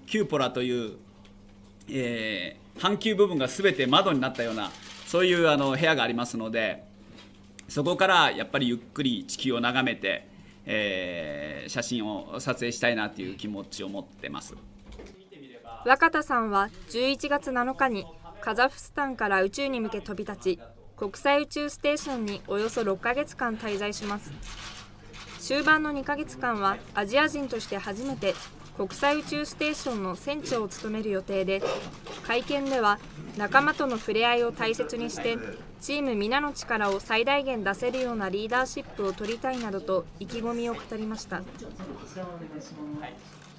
キューポラという、半球部分がすべて窓になったような、そういう部屋がありますので、そこからやっぱりゆっくり地球を眺めて、写真を撮影したいなという気持ちを持ってます。 若田さんは11月7日にカザフスタンから宇宙に向け飛び立ち、国際宇宙ステーションにおよそ6ヶ月間滞在します。終盤の2ヶ月間はアジア人として初めて国際宇宙ステーションの船長を務める予定で、会見では仲間との触れ合いを大切にしてチーム皆の力を最大限出せるようなリーダーシップを取りたいなどと意気込みを語りました。